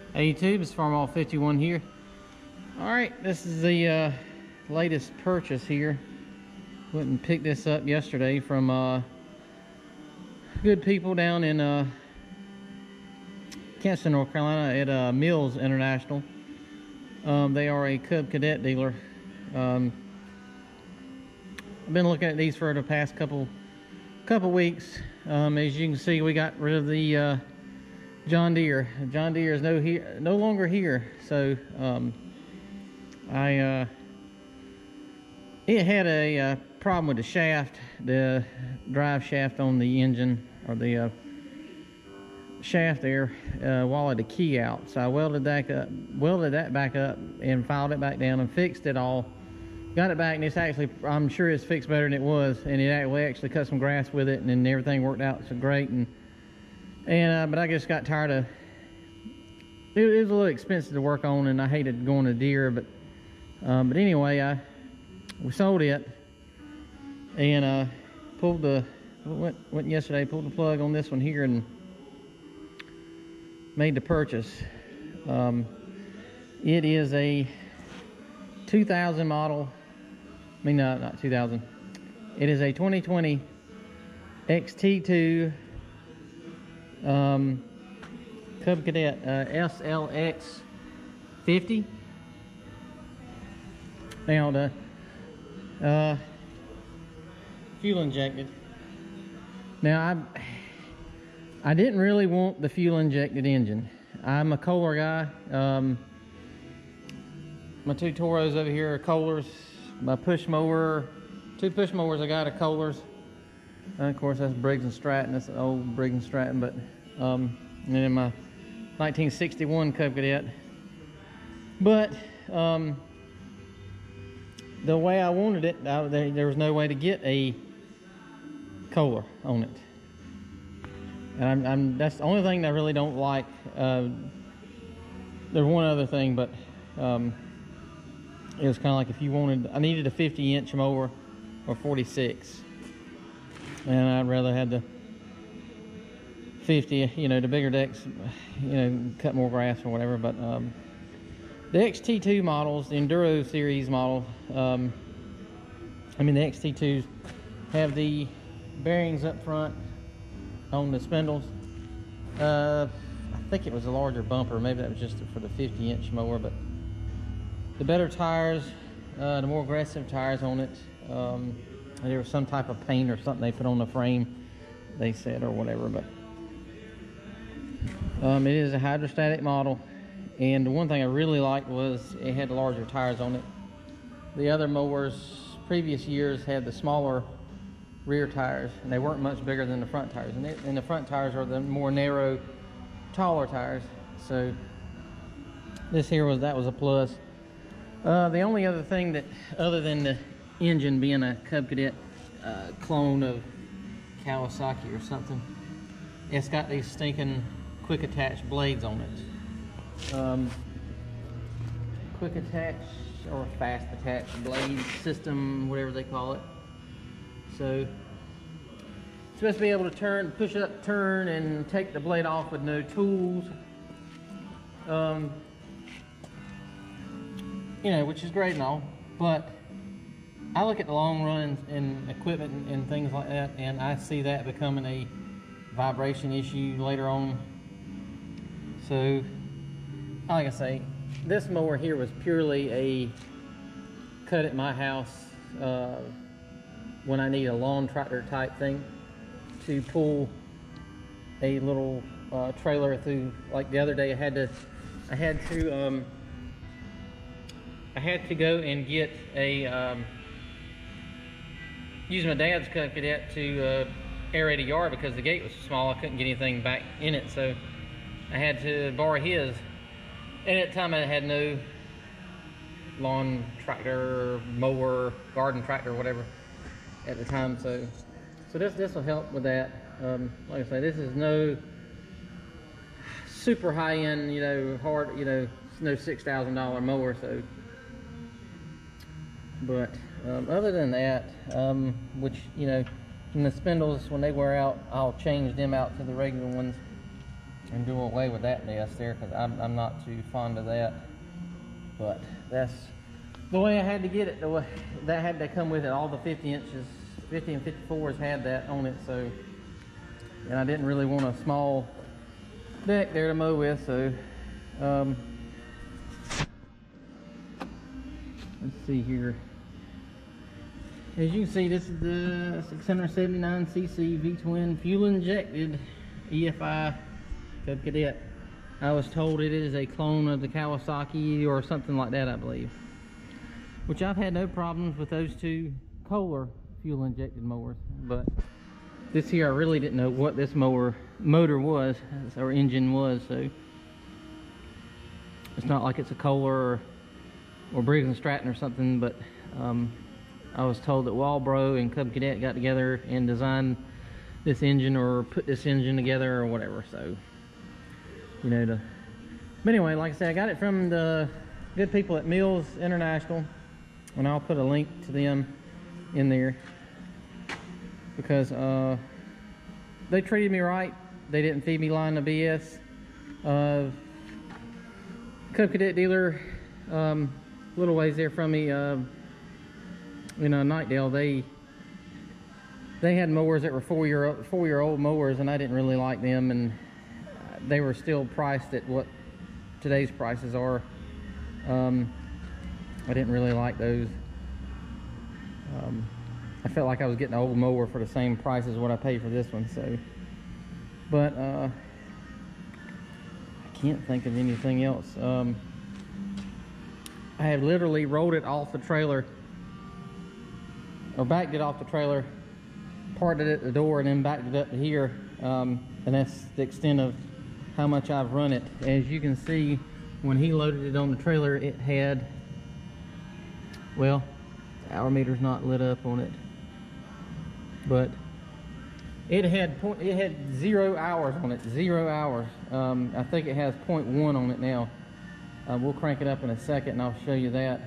Hey YouTube, it's Farm All 51 here. Alright, this is the latest purchase here. Went and picked this up yesterday from good people down in Kinston, North Carolina at Mills International. They are a Cub Cadet dealer. I've been looking at these for the past couple weeks. As you can see, we got rid of the John Deere. John Deere is no longer here, so it had a problem with the shaft, the drive shaft on the engine, or the shaft there, walled the key out. So I welded that back up and filed it back down and fixed it all. Got it back, and it's actually, I'm sure it's fixed better than it was, and it actually cut some grass with it, and then everything worked out so great. But I just got tired of it. It was a little expensive to work on, and I hated going to Deere. But anyway, we sold it, and went yesterday, pulled the plug on this one here, and made the purchase. It is a 2000 model. I mean, no, not 2000. It is a 2020 XT2 Cub Cadet SLX50. Now the fuel injected. Now I didn't really want the fuel injected engine. I'm a Kohler guy. My two Toros over here are Kohlers. My push mower, two push mowers I got are Kohlers. Of course, that's Briggs and Stratton. That's the old Briggs and Stratton. But and then my 1961 Cub Cadet. But the way I wanted it, there was no way to get a Kohler on it. And that's the only thing that I really don't like. There's one other thing, but it was kind of like if you wanted, I needed a 50-inch mower or 46. And I'd rather have the 50, the bigger decks, cut more grass or whatever. But the XT2 models, the Enduro series model, the XT2s have the bearings up front on the spindles. I think it was a larger bumper. Maybe that was just for the 50-inch mower. But the better tires, the more aggressive tires on it. There was some type of paint or something they put on the frame, they said, or whatever. But it is a hydrostatic model, and the one thing I really liked was it had larger tires on it. The other mowers previous years had the smaller rear tires, and they weren't much bigger than the front tires, and the front tires are the more narrow, taller tires. So this here was a plus. The only other thing that, other than the engine being a Cub Cadet clone of Kawasaki or something, it's got these stinking quick attach blades on it. Quick attach or fast attach blade system, whatever they call it. So it's supposed to be able to push up, turn, and take the blade off with no tools. Which is great and all, but I look at the long run and equipment and things like that, and I see that becoming a vibration issue later on. So, like I say, this mower here was purely a cut at my house when I need a lawn tractor type thing to pull a little trailer through. Like the other day, I had to go and get a use my dad's Cub Cadet to aerate a yard because the gate was small. I couldn't get anything back in it, so I had to borrow his. And at the time, I had no lawn tractor, mower, garden tractor, whatever at the time. So this will help with that. Like I say, this is no super high end, hard, no $6,000 mower. So. But other than that, which, from the spindles, when they wear out, I'll change them out to the regular ones. and do away with that mess there, because I'm not too fond of that. But that's the way I had to get it. The way that had to come with it. All the 50 inches, 50 and 54s had that on it. So, and I didn't really want a small deck there to mow with. So, let's see here. As you can see, this is the 679cc V-twin fuel injected EFI Cub Cadet. I was told it is a clone of the Kawasaki or something like that, I believe. Which I've had no problems with those two Kohler fuel injected mowers, but this here I really didn't know what this motor was, or engine was. So it's not like it's a Kohler or Briggs and Stratton or something, but I was told that Walbro and Cub Cadet got together and designed this engine, or put this engine together, or whatever. So, you know, but anyway, like I said, I got it from the good people at Mills International, and I'll put a link to them in there, because they treated me right. They didn't feed me line of BS. Cub Cadet dealer, little ways there from me, in Nightdale, they had mowers that were four-year-old mowers, and I didn't really like them, and they were still priced at what today's prices are. I didn't really like those. I felt like I was getting an old mower for the same price as what I paid for this one. So, but I can't think of anything else. I have literally rolled it off the trailer, or backed it off the trailer, parked it at the door, and then backed it up to here, and that's the extent of how much I've run it. As you can see, when he loaded it on the trailer, it had, well, the hour meter's not lit up on it, but it had 0 hours on it. 0 hours. I think it has 0.1 on it now. We'll crank it up in a second and I'll show you that.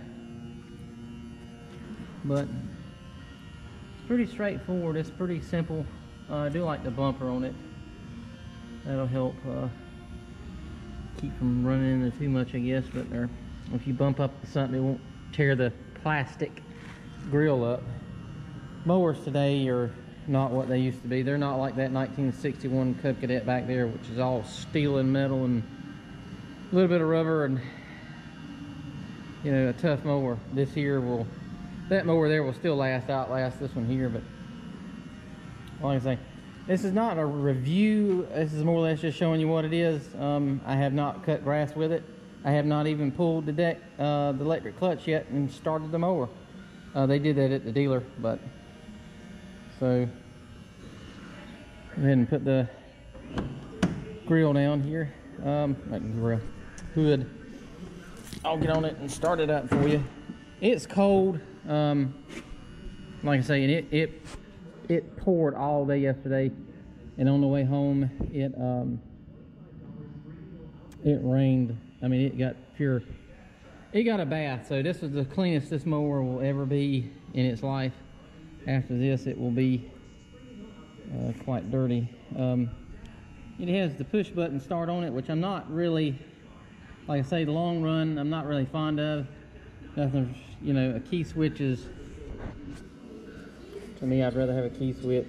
But pretty straightforward. It's pretty simple. I do like the bumper on it. That'll help keep from running into too much, I guess. But if you bump up something, it won't tear the plastic grill up. Mowers today are not what they used to be. They're not like that 1961 Cub Cadet back there, which is all steel and metal and a little bit of rubber, and you know, a tough mower. This here will, that mower there will still outlast this one here. But like I say, this is not a review. This is more or less just showing you what it is. I have not cut grass with it. I have not even pulled the deck, the electric clutch yet, and started the mower. They did that at the dealer, but so go ahead and put the grill down here. Not grill, hood. I'll get on it and start it up for you. It's cold. Like I say, and it poured all day yesterday, and on the way home it rained. I mean, it got pure. It got a bath. So this is the cleanest this mower will ever be in its life. After this, it will be quite dirty. It has the push button start on it, which I'm not really, like I say, the long run, I'm not really fond of. Nothing, you know, a key switch is, to me, I'd rather have a key switch.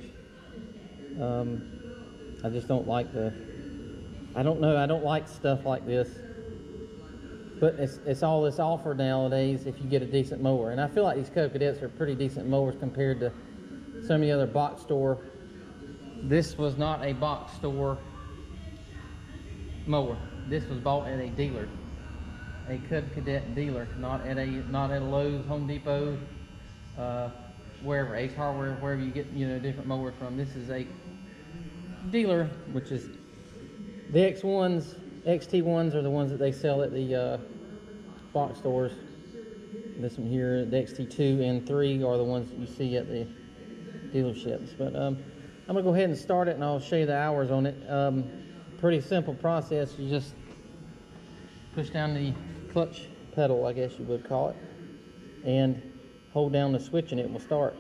I just don't like I don't know, I don't like stuff like this. But it's all that's offered nowadays if you get a decent mower. And I feel like these Cub Cadets are pretty decent mowers compared to some of the other box store. This was not a box store mower. This was bought at a dealer, a Cub Cadet dealer, not at a Lowe's, Home Depot, wherever, Ace Hardware, wherever you get, you know, different mowers from. This is a dealer, which is the X1s, XT1s are the ones that they sell at the box stores. This one here, the XT2 and 3 are the ones that you see at the dealerships. But I'm gonna go ahead and start it, and I'll show you the hours on it. Pretty simple process. You just push down the clutch pedal, I guess you would call it, and hold down the switch and it will start.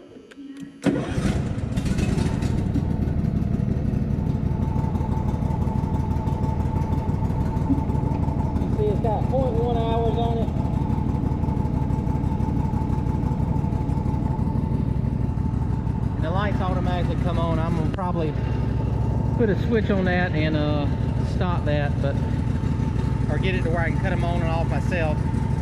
got 0.1 hours on it. And the lights automatically come on. I'm gonna probably put a switch on that and stop that, but or get it to where I can cut them on and off myself.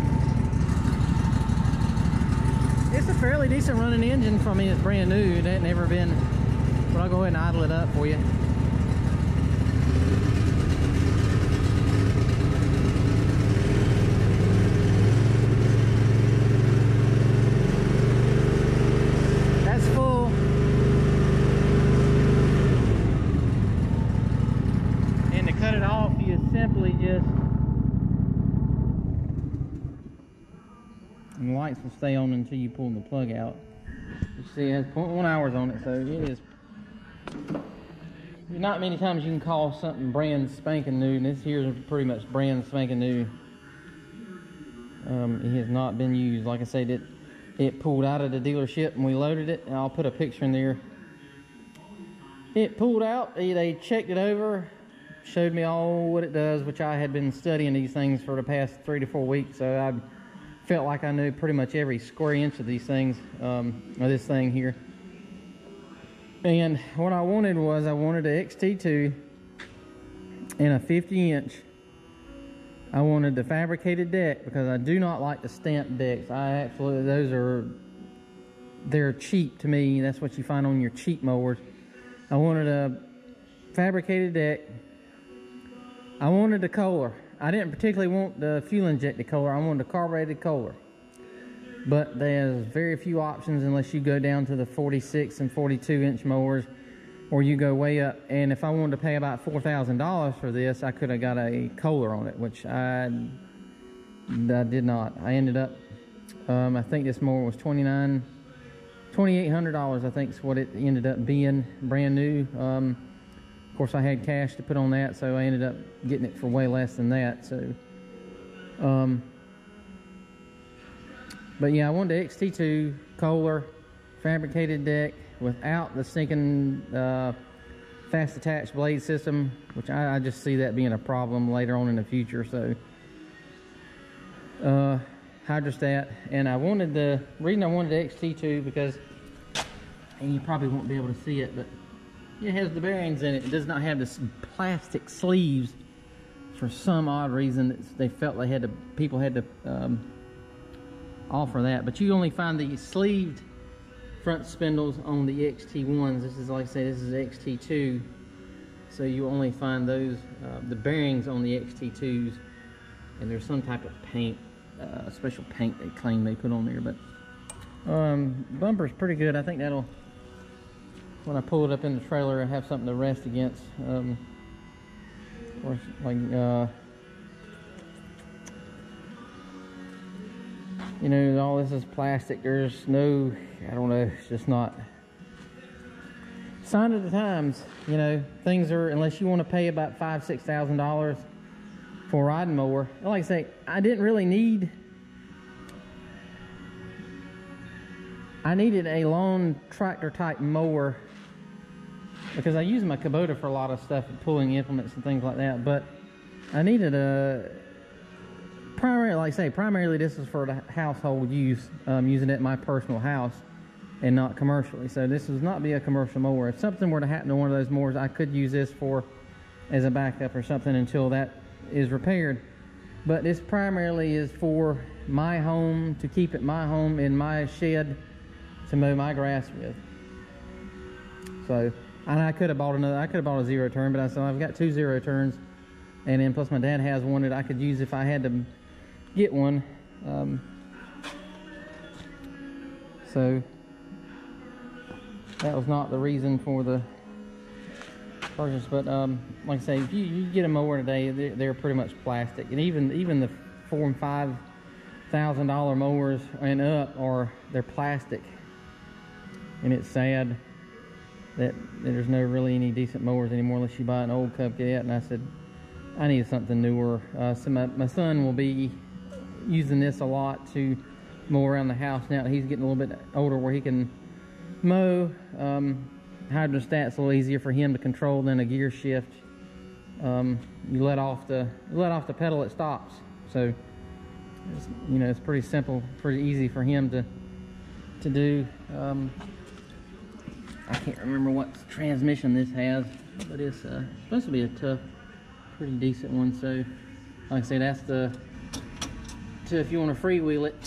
It's a fairly decent running engine for me. It's brand new. It ain't never been, but I'll go ahead and idle it up for you. That's full. And to cut it off, you simply just, and the lights will stay on until you pull the plug out. You see it has 0.1 hours on it, so it is not many times you can call something brand spanking new, and this here is pretty much brand spanking new. It has not been used. Like I said, it pulled out of the dealership and we loaded it, and I'll put a picture in there. It pulled out, they checked it over, showed me all what it does, which I had been studying these things for the past 3 to 4 weeks, so I felt like I knew pretty much every square inch of these things, of this thing here. And what I wanted was, I wanted a XT2 and a 50-inch. I wanted the fabricated deck because I do not like the stamped decks. I absolutely, they're cheap to me. That's what you find on your cheap mowers. I wanted a fabricated deck. I wanted the Kohler. I didn't particularly want the fuel injected Kohler. I wanted a carbureted Kohler. But there's very few options unless you go down to the 46 and 42 inch mowers, or you go way up. And if I wanted to pay about $4,000 for this, I could have got a Kohler on it, which I did not. I ended up, I think this mower was $2,800, I think is what it ended up being, brand new. Of course, I had cash to put on that, so I ended up getting it for way less than that. So, but yeah, I wanted the XT2 Kohler fabricated deck without the sinking fast attached blade system, which I just see that being a problem later on in the future. So, hydrostat, and I wanted the reason I wanted the XT2 because, and you probably won't be able to see it, but it has the bearings in it. It does not have this plastic sleeves. For some odd reason, they felt they had to, people had to offer that. But you only find the sleeved front spindles on the XT1s. This is, like I say, this is XT2. So you only find those, the bearings on the XT2s. And there's some type of paint, special paint they claim they put on there. But bumper's pretty good. I think that'll, when I pull it up in the trailer, I have something to rest against. Or like, you know, all this is plastic. There's no, I don't know, it's just not. Sign of the times, you know, things are, unless you want to pay about $5,000 to $6,000 for a riding mower. Like I say, I didn't really need, I needed a lawn tractor type mower because I use my Kubota for a lot of stuff, pulling implements and things like that. But I needed a primary, like I say, primarily this is for the household use, using it at my personal house and not commercially. So this does not be a commercial mower. If something were to happen to one of those mowers, I could use this for as a backup or something until that is repaired. But this primarily is for my home, to keep it my home in my shed to mow my grass with. So, and I could have bought another, I could have bought a zero turn, but I said I've got 2 zero turns, and then plus my dad has one that I could use if I had to get one. So that was not the reason for the purchase, but like I say, if you get a mower today, they're pretty much plastic, and even the $4,000 and $5,000 mowers and up they're plastic, and it's sad that there's no really any decent mowers anymore unless you buy an old Cub Cadet. And I said I need something newer. So my son will be using this a lot to mow around the house now that he's getting a little bit older, where he can mow. Hydrostat's a little easier for him to control than a gear shift. You let off the pedal, it stops. So it's, you know, it's pretty simple, pretty easy for him to do. I can't remember what transmission this has, but it's supposed to be a tough, pretty decent one. So like I say, that's the if you want to freewheel it.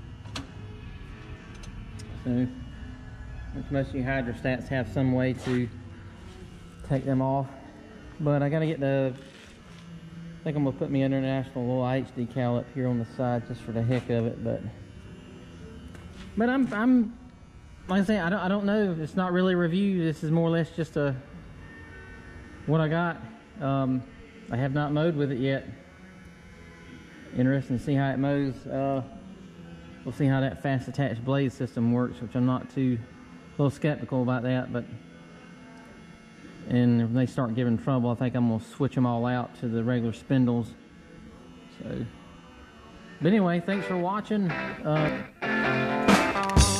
So most of you hydrostats have some way to take them off, but I gotta get the, I think I'm gonna put my international little IH decal up here on the side just for the heck of it. But I'm like I say, I don't know. It's not really a review. This is more or less just a what I got. I have not mowed with it yet. Interesting to see how it mows. We'll see how that fast attached blade system works, which I'm not too, a little skeptical about that. But and if they start giving trouble, I think I'm gonna switch them all out to the regular spindles. So, but anyway, thanks for watching.